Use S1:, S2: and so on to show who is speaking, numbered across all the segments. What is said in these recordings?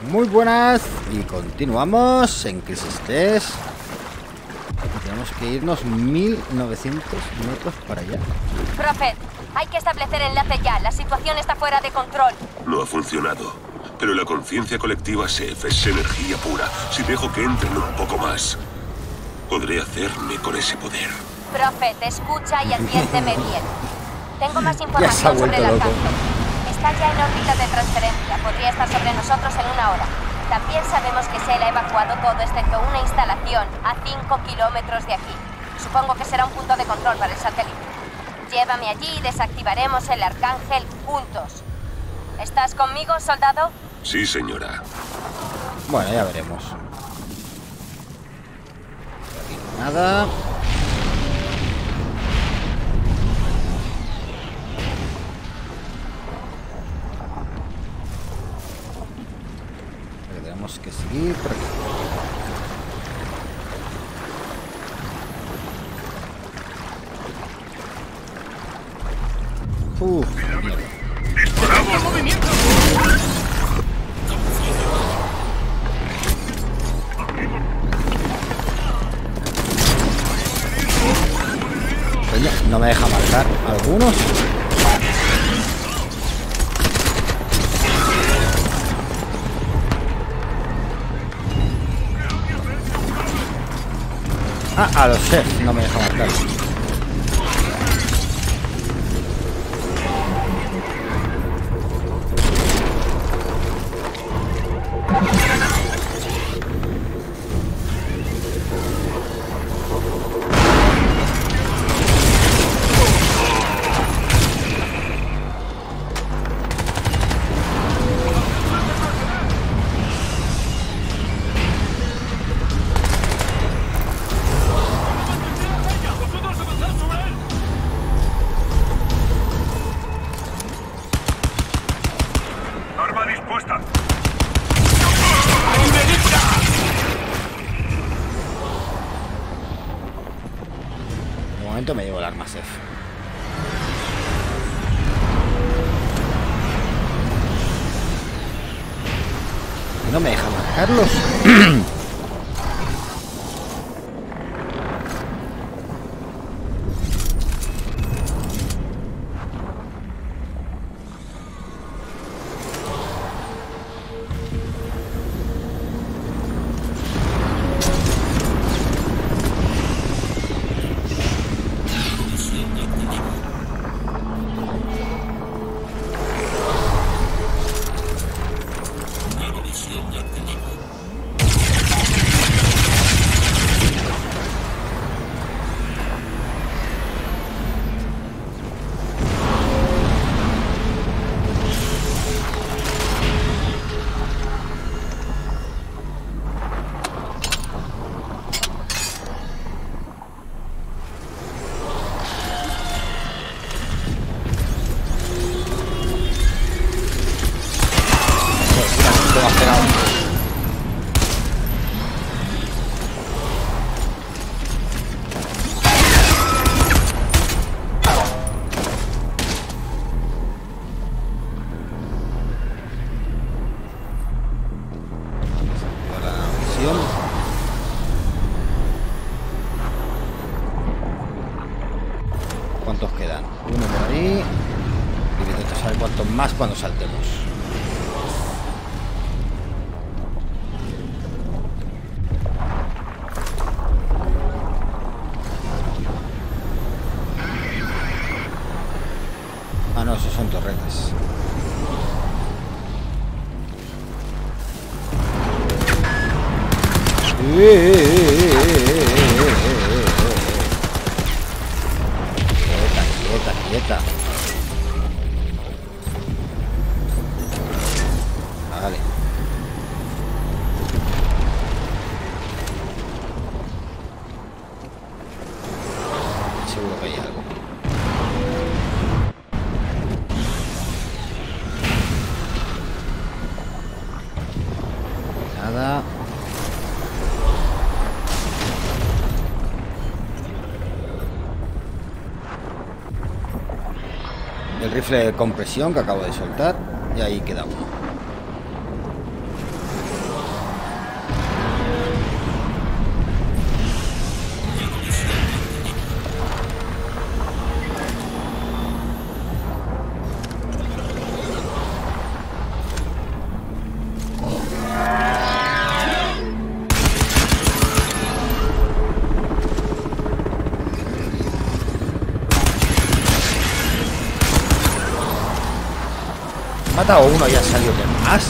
S1: Muy buenas y continuamos en Crisis 3. Tenemos que irnos 1900 metros para allá.
S2: Prophet, hay que establecer enlace ya. La situación está fuera de control.
S3: No ha funcionado, pero la conciencia colectiva SEF es energía pura. Si dejo que entren un poco más, podré hacerme con ese poder.
S2: Prophet, escucha y adviérteme bien. Tengo más
S1: Ya se ha
S2: información sobre el
S1: vuelto loco.
S2: alcance. Está ya en órbita de transferencia. Podría estar sobre nosotros en 1 hora. También sabemos que Shell ha evacuado todo excepto una instalación a 5 kilómetros de aquí. Supongo que será un punto de control para el satélite. Llévame allí y desactivaremos el Arcángel juntos. ¿Estás conmigo, soldado?
S3: Sí, señora.
S1: Bueno, ya veremos. Aquí nada. Tenemos que seguir por aquí. Mierda.
S3: ¡Disparamos! ¡Movimiento!
S1: Coño, no me deja marcar algunos. Ah, a los chefs no me deja marcar.
S3: ¡Arma dispuesta!
S1: De momento me llevo el arma SEF. No me deja marcarlos. ¿Cuántos quedan? Uno por ahí. Y intento saber cuántos más cuando saltemos. Ah, no, esos son torretas. Quieta. Vale. Seguro que hay algo. Nada. El rifle de compresión que acabo de soltar. Y ahí queda uno. matado a uno y ha salido de más.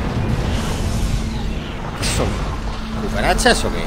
S1: ¿Qué son? ¿Cucarachas o qué?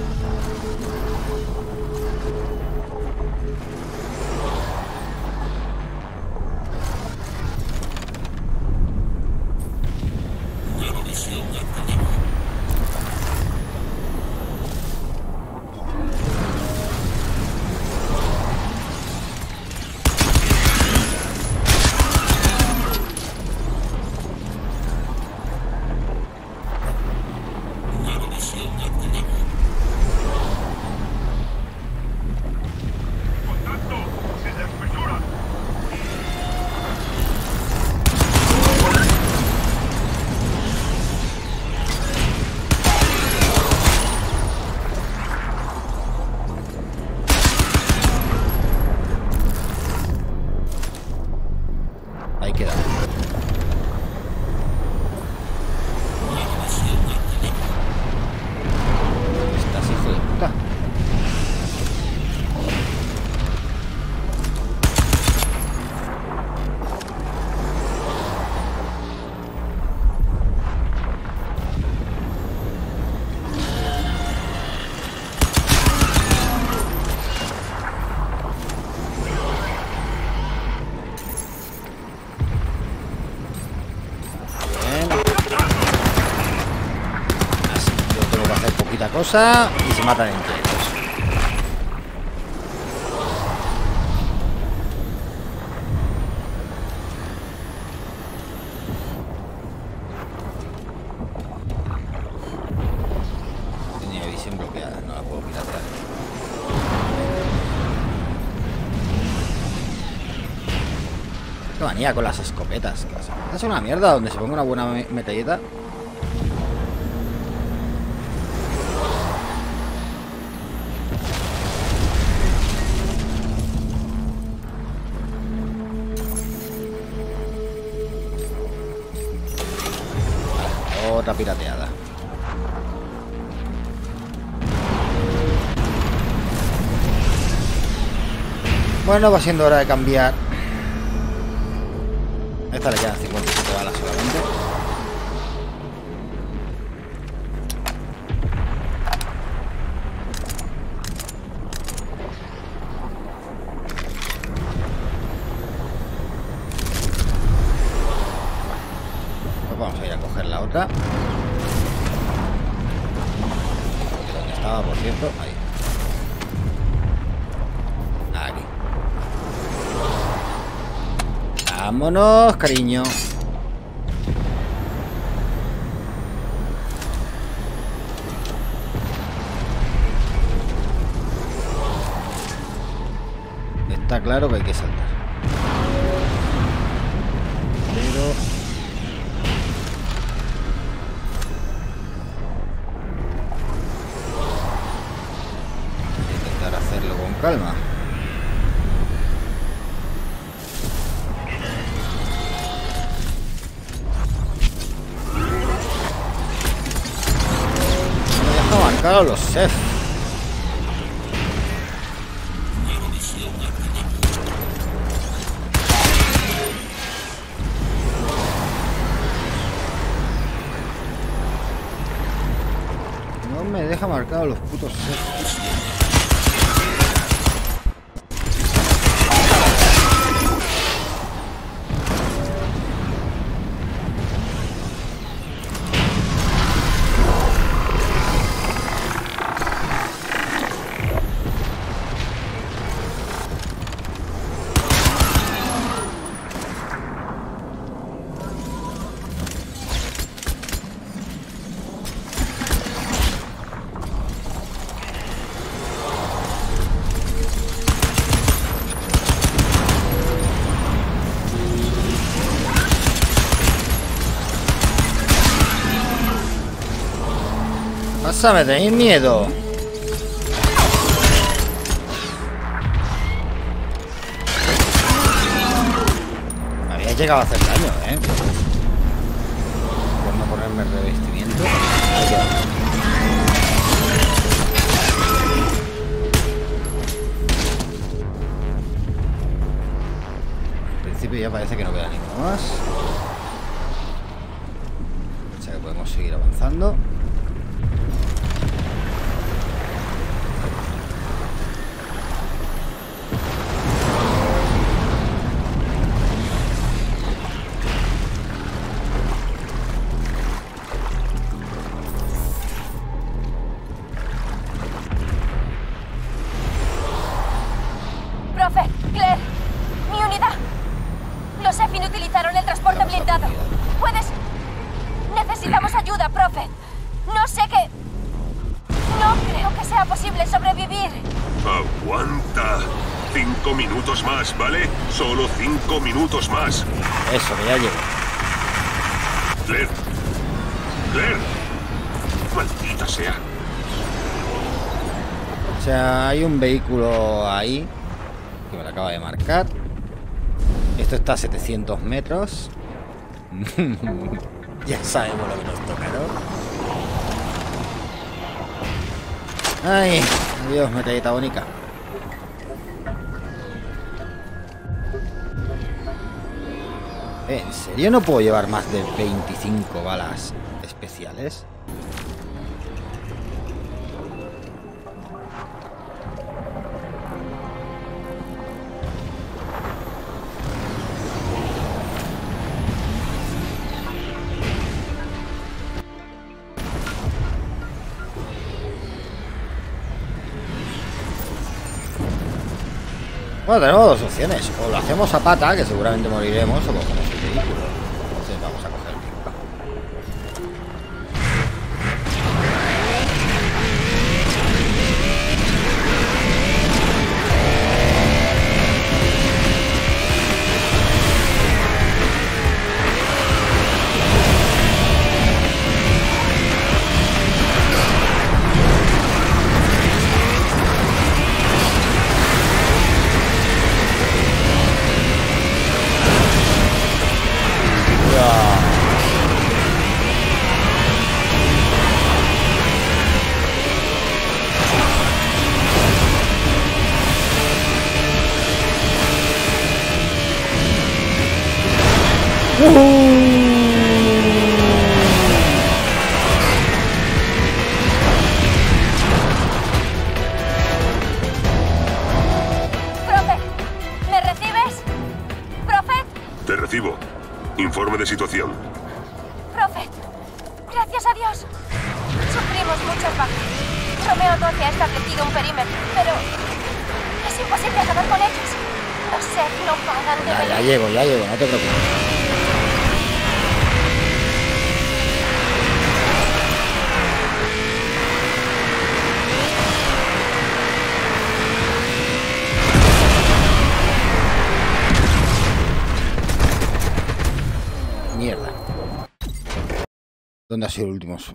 S1: Ahí queda. Estás hijo de puta. Cosa y se matan entre ellos. Tenía visión bloqueada, no la puedo piratear. Qué manía con las escopetas. Las escopetas son una mierda. Donde se ponga una buena metralleta. Otra pirateada. Bueno, va siendo hora de cambiar. Esta le quedan 57 balas solamente. Pues vamos a ir a coger la otra. ¿Dónde estaba, por cierto? Ahí. Aquí. Vámonos, cariño. Está claro que hay que saltar. Pero... voy a intentar hacerlo con calma. Marcado los SEF. No me deja marcado los putos SEF. Pásame, tenéis miedo. Me había llegado a hacer daño, por no ponerme el revestimiento. Ahí queda. En principio ya parece que no queda ninguno más.
S2: utilizaron el transporte blindado. ¿Puedes...? Necesitamos ayuda, profe. No sé qué... No creo que sea posible sobrevivir.
S3: Aguanta. 5 minutos más, ¿vale? Solo 5 minutos más.
S1: Eso, que ya llego.
S3: Claire. Claire. Maldita sea.
S1: O sea, hay un vehículo ahí que me lo acaba de marcar. Esto está a 700 metros. Ya sabemos lo que nos toca, ¿no? Ay, adiós, metralleta bonita. ¿En serio no puedo llevar más de 25 balas especiales? Bueno, tenemos dos opciones. O lo hacemos a pata, que seguramente moriremos, o cogemos el vehículo. Entonces vamos a coger el vehículo.
S2: Profe, ¿me recibes? Profe,
S3: Te recibo. Informe de situación.
S2: profe. Gracias a Dios. Sufrimos muchas bajas. Romeo 12 ha establecido un perímetro, pero es imposible acabar con ellos. Los SEF no paran de
S1: Ya
S2: venir.
S1: llego, no te preocupes. Mierda. ¿Dónde ha sido el último punto?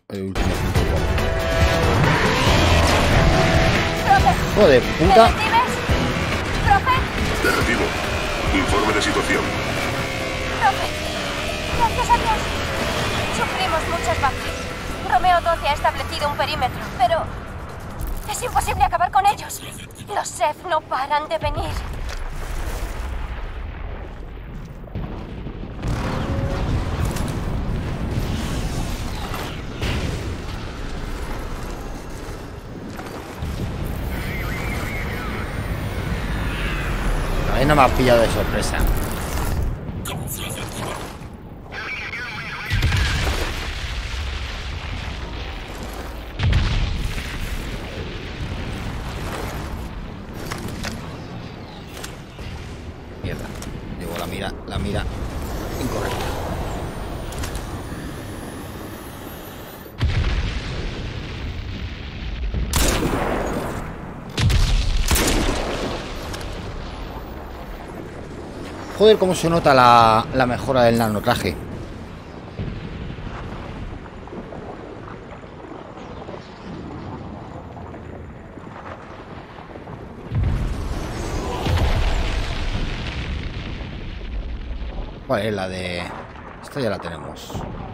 S2: Profe,
S1: Joder,
S2: ¿me
S1: puta.
S2: recibes? Profe,
S3: Te recibo. Informe de situación.
S2: profe. Gracias a Dios. Sufrimos muchas bajas. Romeo 12 ha establecido un perímetro, pero es imposible acabar con ellos. Los SEF no paran de venir.
S1: A mí no me has pillado de sorpresa. Mierda. Llevo la mira incorrecta. Joder, cómo se nota la mejora del nanotraje. ¿Cuál es la de...? Esta ya la tenemos.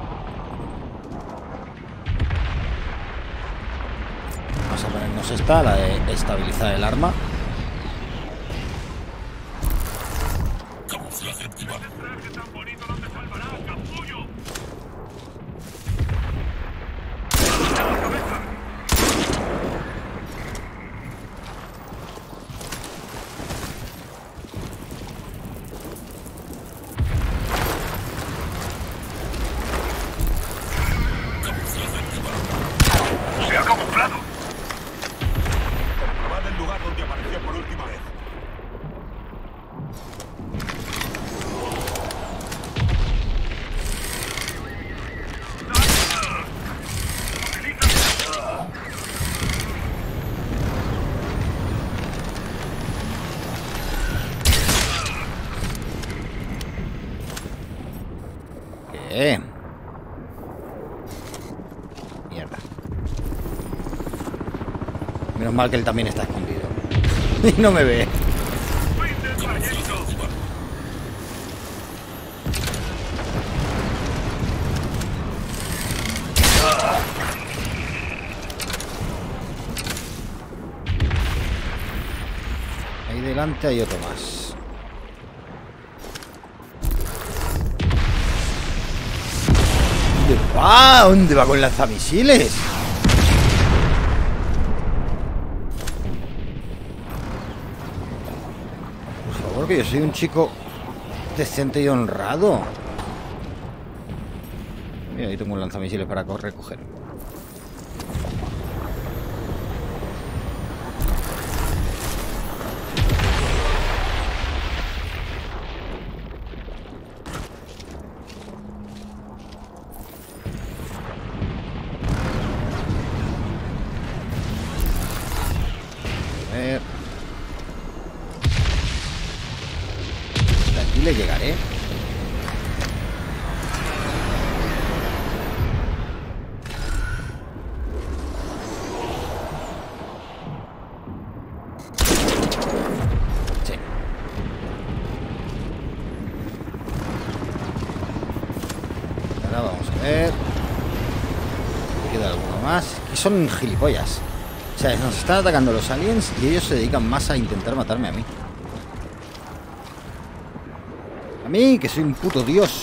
S1: Vamos a ponernos esta, la de estabilizar el arma.
S3: Se ha camuflado.
S4: Comprobad el lugar donde apareció
S1: hombre. Mierda. Menos mal que él también está escondido. Y no me ve. Ahí delante hay otro más. ¿Dónde va? ¿Dónde va con lanzamisiles? Por favor, que yo soy un chico decente y honrado. Mira, ahí tengo un lanzamisiles para recoger. De aquí le llegaré. Sí. Ahora vamos a ver. Queda alguno más. Y son gilipollas. O sea, nos están atacando los aliens y ellos se dedican más a intentar matarme a mí. A mí, que soy un puto dios.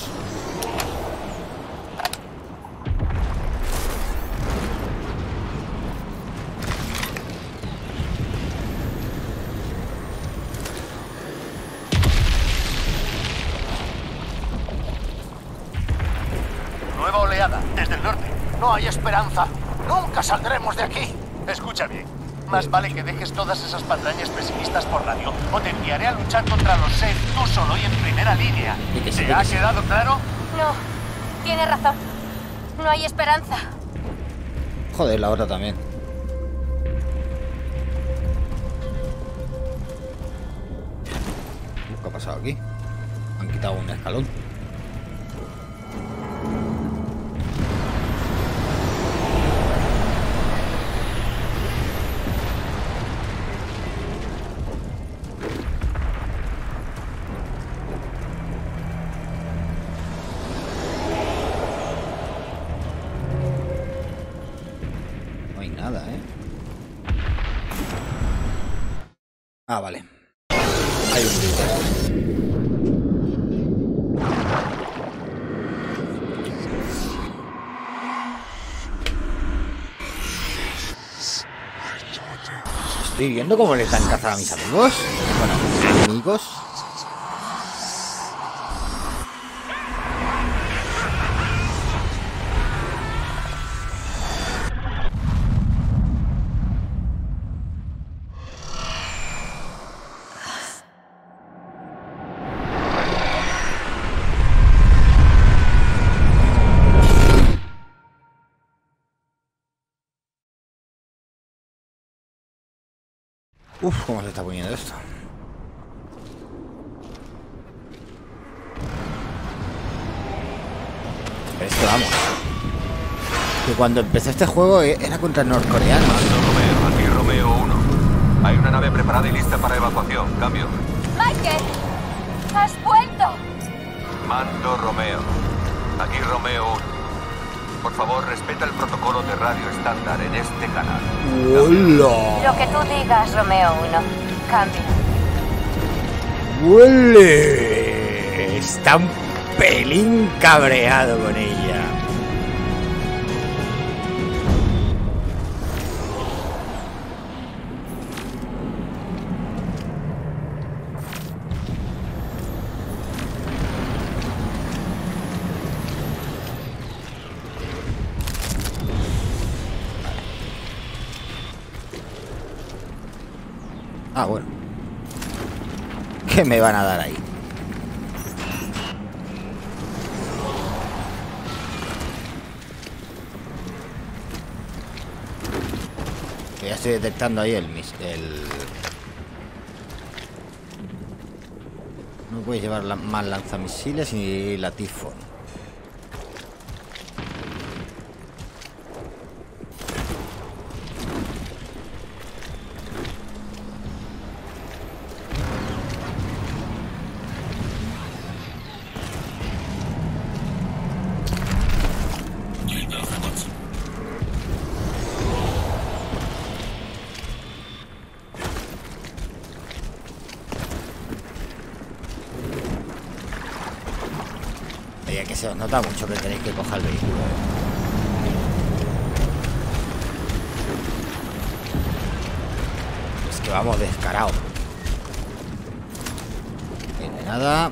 S4: Nueva oleada, desde el norte. No hay esperanza. Nunca saldremos de aquí. Escucha bien. Más vale que dejes todas esas patrañas pesimistas por radio o te enviaré a luchar contra los Sith tú solo y en primera línea. ¿Te ha quedado claro?
S2: No, tiene razón. No hay esperanza.
S1: Joder, la otra también. ¿Qué ha pasado aquí? Han quitado un escalón. No hay nada, ¿eh? Ah, vale. Hay un líder. Estoy viendo cómo les dan caza a mis amigos. Bueno, amigos. Uf, cómo se está poniendo esto. Esto, vamos. Que cuando empecé este juego era contra norcoreanos.
S5: Mando Romeo, aquí Romeo 1. Hay una nave preparada y lista para evacuación. Cambio.
S2: Michael, has vuelto.
S5: Mando Romeo, aquí Romeo 1. Por favor, respeta el protocolo de radio estándar en este canal.
S1: ¡Hola!
S2: Lo que tú digas, Romeo 1. Cambio.
S1: ¡Huele! Está un pelín cabreado con ella. Ah, bueno. ¿Qué me van a dar ahí? Ya estoy detectando ahí el... No puedes llevar más lanzamisiles y la tifón. que se os nota mucho que queréis que coja el vehículo. Es que vamos descarado. No hay nada.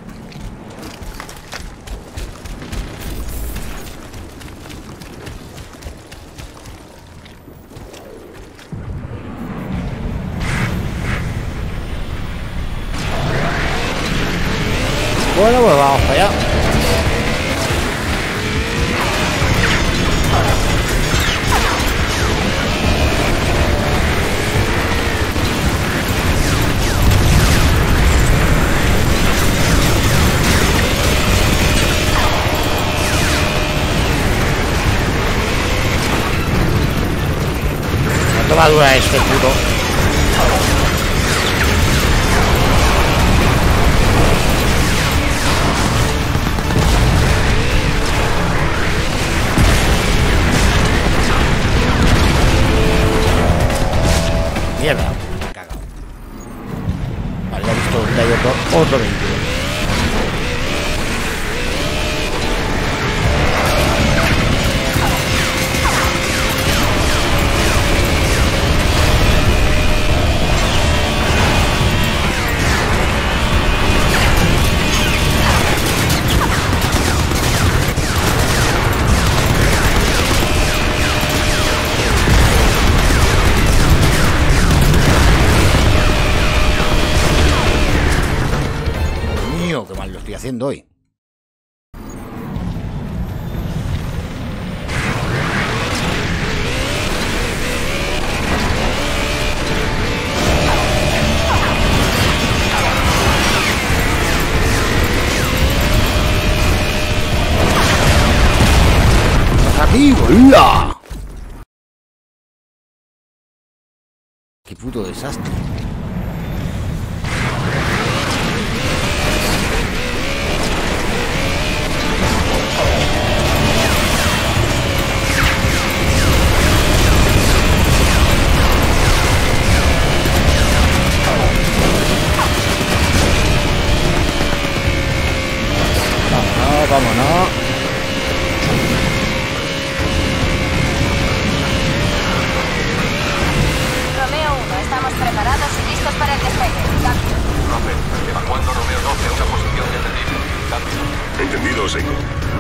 S1: Bueno, pues vamos para allá. ¿Cuánto va a durar este puto? Mierda, me he cagado. Vale, ya he visto que hay otro vehículo. Qué mal lo estoy haciendo hoy. ¡Hola! ¡Qué puto desastre! Vámonos.
S2: Romeo 1, estamos preparados y listos para el despegue. Cambio.
S5: Profe, evacuando Romeo 12 a una posición detenible. Cambio.
S3: Entendido, Seiko.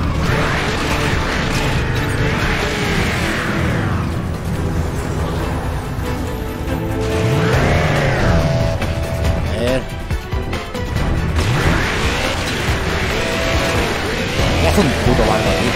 S1: A ver. ¿Qué hace un puto barco aquí?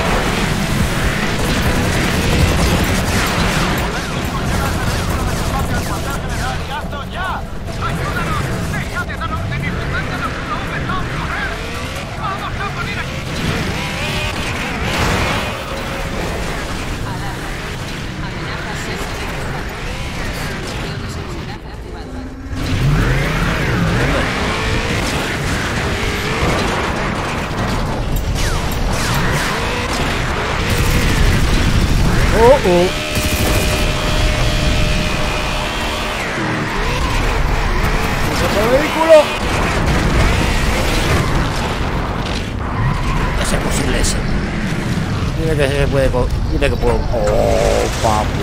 S1: ¡Otro vehículo! No es posible ese. Dime que se puede. Dime que puedo. ¡Oh, papu!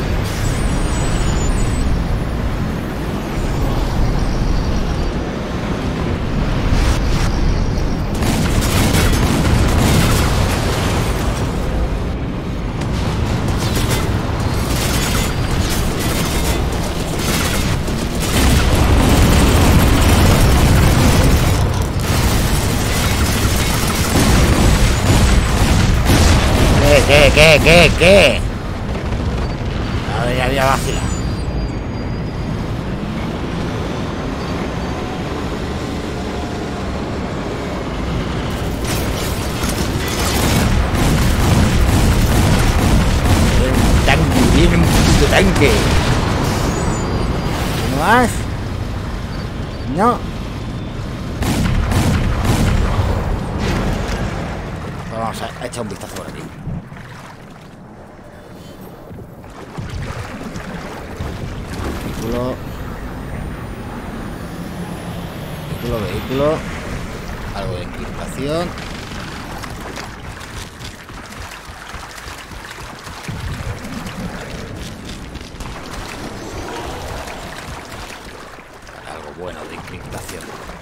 S1: ¿Qué? A ver, ya había vacilado. Viene un puto tanque. ¿No más? No. Pues vamos a echar un vistazo por aquí. Vehículo. Algo de encriptación. bueno de encriptación.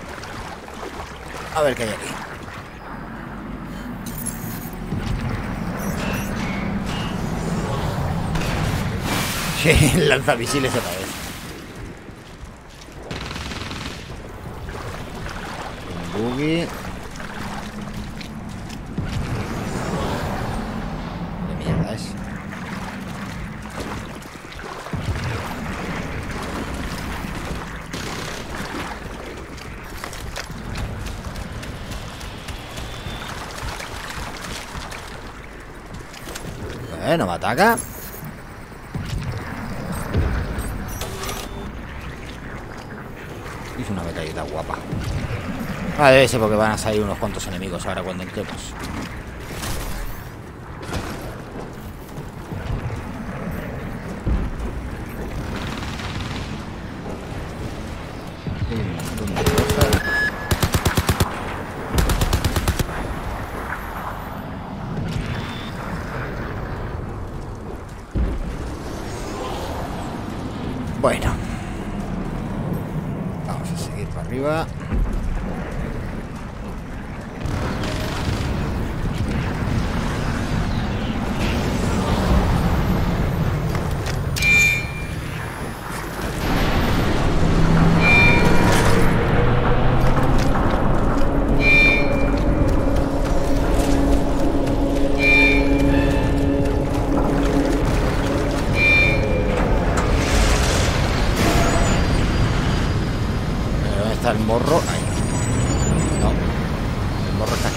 S1: A ver qué hay aquí. Sí, lanzamisiles otra vez. Un buggy. ¿Qué mierda es? No me ataca. Hizo una metallita guapa. Ah, debe ser porque van a salir unos cuantos enemigos ahora cuando entremos. Hay un montón de cosas. Bueno, vamos a seguir para arriba. Está el morro ahí. No, el morro está aquí.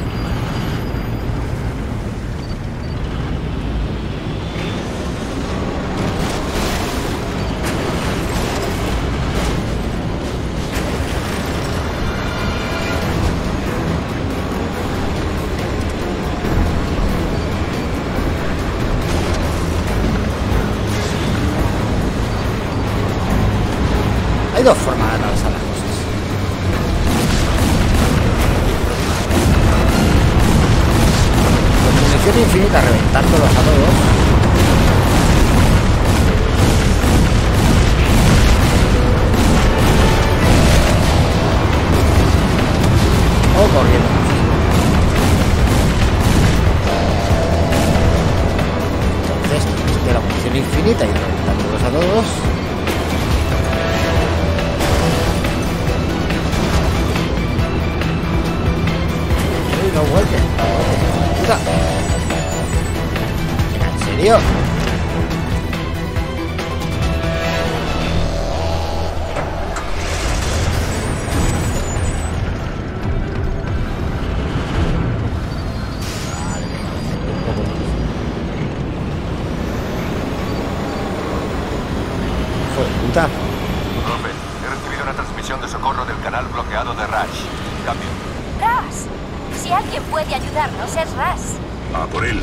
S1: Hay dos formas de atravesar las cosas. Con munición infinita reventándolos a todos. O corriendo. Entonces, de la munición infinita y reventándolos a todos. No vuelve. Puta. ¿En serio? Hijo de puta.
S5: Profe, he recibido una transmisión de socorro del canal bloqueado de Rush. Cambio.
S2: ¡Ras! Si alguien puede ayudarnos, es Ras.
S3: A por él.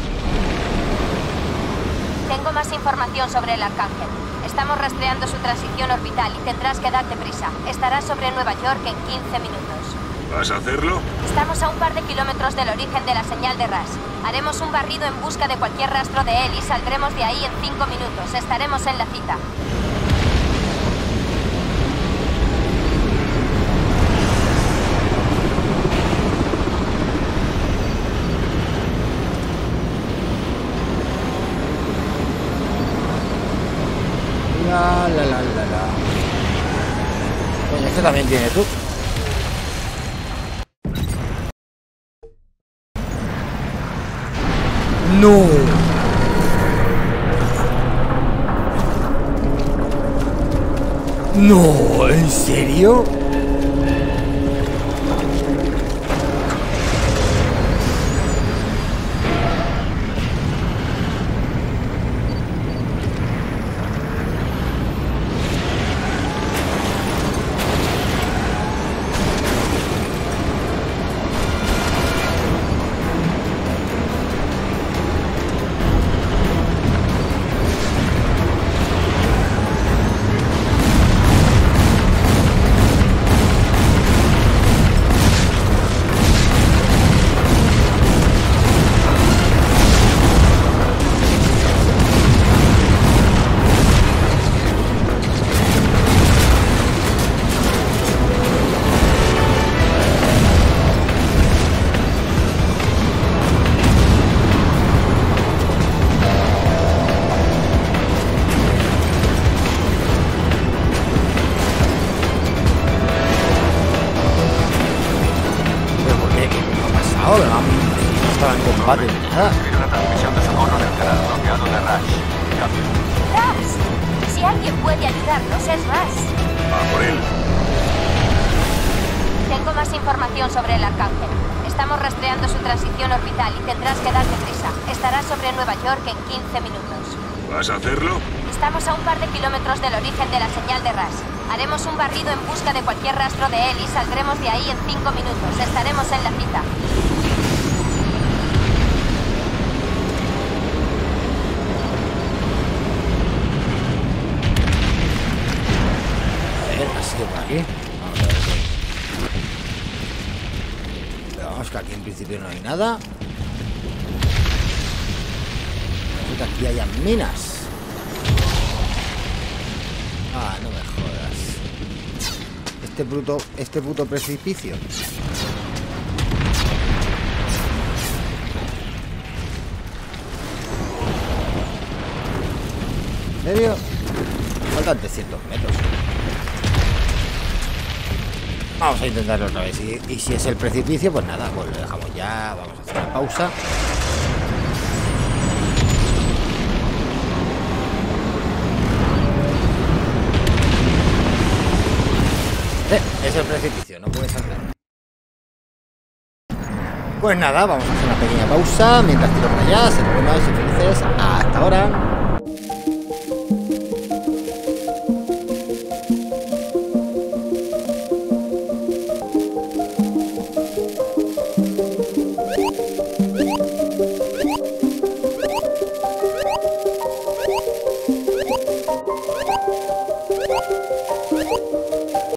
S2: Tengo más información sobre el Arcángel. Estamos rastreando su transición orbital y tendrás que darte prisa. Estará sobre Nueva York en 15 minutos.
S3: ¿Vas a hacerlo?
S2: Estamos a un par de kilómetros del origen de la señal de Ras. Haremos un barrido en busca de cualquier rastro de él y saldremos de ahí en 5 minutos. Estaremos en la cita.
S1: La. Pues este también tiene tú. No. No, ¿en serio? No, pero no estaba en combate. Ah,
S5: Recibir una transmisión de socorro del canal bloqueado de Rush. Cambio.
S2: ¡Raps! Si alguien puede ayudarnos, es Rush.
S3: Va por él.
S2: Tengo más información sobre el Arcángel. Estamos rastreando su transición orbital y tendrás que darte prisa. Estará sobre Nueva York en 15 minutos.
S3: ¿Vas a hacerlo?
S2: Estamos a un par de kilómetros del origen de la señal de Rush. Haremos un barrido en busca de cualquier rastro de él y saldremos de ahí en 5 minutos. Estaremos en la cita.
S1: a ver, así que por aquí. Vamos a ver qué. Pero vamos, que aquí en principio no hay nada. Parece que aquí hayan minas. Ah, no me jodas. Este puto precipicio. ¿En serio? Faltan 300 metros. Vamos a intentarlo otra vez. Y si es el precipicio, pues nada, pues lo dejamos ya. Vamos a hacer una pausa. Es el precipicio, no puede saltar. Pues nada, vamos a hacer una pequeña pausa mientras tiro para allá. Ser buenos y felices. Hasta ahora.